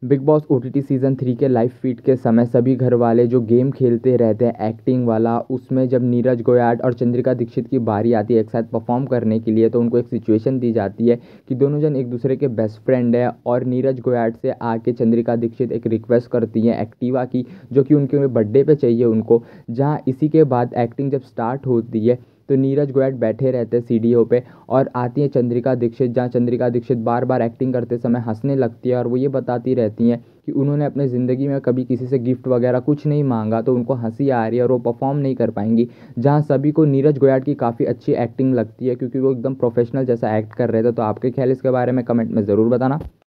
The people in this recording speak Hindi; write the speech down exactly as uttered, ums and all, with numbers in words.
Big Boss OTT season three के लाइव फीड के समय सभी घर वाले जो गेम खेलते रहते हैं एक्टिंग वाला, उसमें जब नीरज गोयाट और चंद्रिका दीक्षित की बारी आती है एक साथ परफॉर्म करने के लिए, तो उनको एक सिचुएशन दी जाती है कि दोनों जन एक दूसरे के बेस्ट फ्रेंड है और नीरज गोयाट से आके चंद्रिका दीक्षित एक रिक्वेस्ट करती हैं एक्टिवा की, जो कि उनके बर्थडे पे चाहिए उनको। जहाँ इसी के बाद एक्टिंग जब स्टार्ट होती है तो नीरज गोयाट बैठे रहते हैं सीढ़ियों पे और आती है चंद्रिका दीक्षित, जहाँ चंद्रिका दीक्षित बार बार एक्टिंग करते समय हंसने लगती है और वो ये बताती रहती हैं कि उन्होंने अपने ज़िंदगी में कभी किसी से गिफ्ट वगैरह कुछ नहीं मांगा, तो उनको हंसी आ रही है और वो परफॉर्म नहीं कर पाएंगी। जहाँ सभी को नीरज गोयाट की काफ़ी अच्छी एक्टिंग लगती है क्योंकि वो एकदम प्रोफेशनल जैसा एक्ट कर रहे थे। तो आपके ख्याल इसके बारे में कमेंट में ज़रूर बताना।